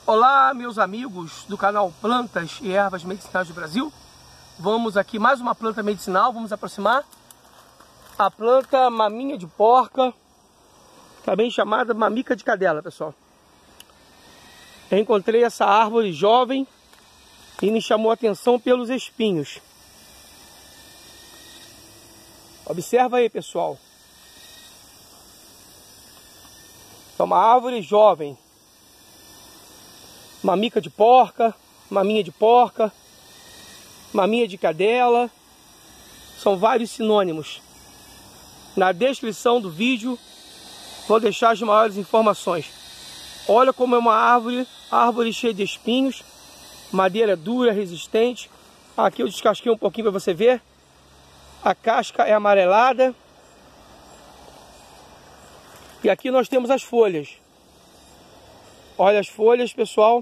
Olá, meus amigos do canal Plantas e Ervas Medicinais do Brasil. Vamos aqui mais uma planta medicinal, vamos aproximar. A planta maminha de porca, também chamada mamica de cadela, pessoal. Eu encontrei essa árvore jovem e me chamou a atenção pelos espinhos. Observa aí, pessoal. É uma árvore jovem. Mamica de porca, maminha de porca, maminha de cadela. São vários sinônimos. Na descrição do vídeo vou deixar as maiores informações. Olha como é uma árvore cheia de espinhos, madeira dura, resistente. Aqui eu descasquei um pouquinho para você ver. A casca é amarelada. E aqui nós temos as folhas. Olha as folhas, pessoal.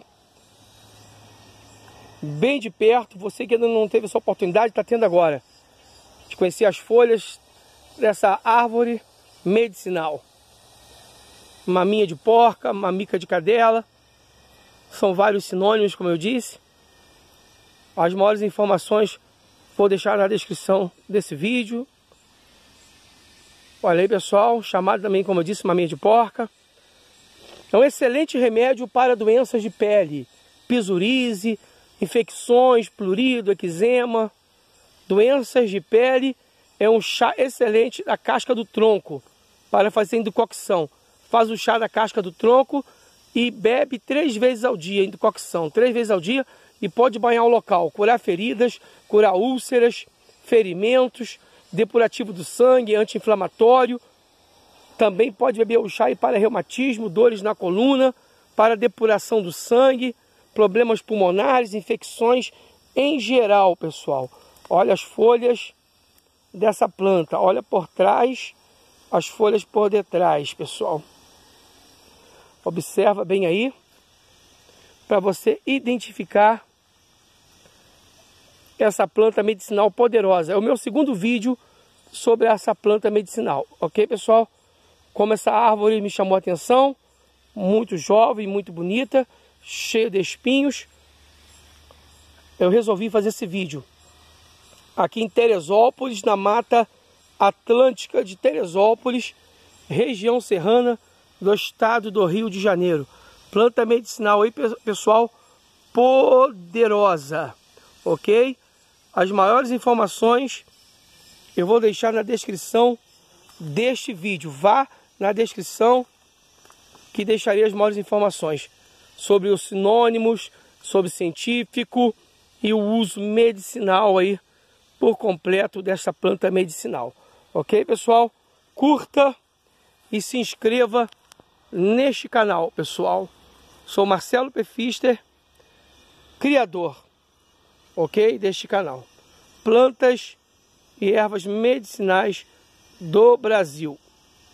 Bem de perto. Você que ainda não teve essa oportunidade, está tendo agora. De conhecer as folhas dessa árvore medicinal. Maminha de porca, mamica de cadela. São vários sinônimos, como eu disse. As maiores informações vou deixar na descrição desse vídeo. Olha aí, pessoal. Chamado também, como eu disse, maminha de porca. É um excelente remédio para doenças de pele, psoríase, infecções, prurido, eczema, doenças de pele. É um chá excelente da casca do tronco para fazer decocção. Faz o chá da casca do tronco e bebe 3 vezes ao dia em decocção, 3 vezes ao dia, e pode banhar o local, curar feridas, curar úlceras, ferimentos, depurativo do sangue, anti-inflamatório. Também pode beber o chá para reumatismo, dores na coluna, para depuração do sangue, problemas pulmonares, infecções em geral, pessoal. Olha as folhas dessa planta, olha por trás, as folhas por detrás, pessoal. Observa bem aí, para você identificar essa planta medicinal poderosa. É o meu segundo vídeo sobre essa planta medicinal, ok, pessoal? Como essa árvore me chamou a atenção, muito jovem, muito bonita, cheia de espinhos, eu resolvi fazer esse vídeo. Aqui em Teresópolis, na Mata Atlântica de Teresópolis, região serrana do estado do Rio de Janeiro. Planta medicinal aí, pessoal, poderosa, ok? As maiores informações eu vou deixar na descrição deste vídeo. Vá na descrição que deixarei as maiores informações sobre os sinônimos, sobre científico e o uso medicinal aí por completo dessa planta medicinal. Ok, pessoal? Curta e se inscreva neste canal, pessoal. Sou Marcelo Pfister, criador, ok, deste canal. Plantas e ervas medicinais do Brasil.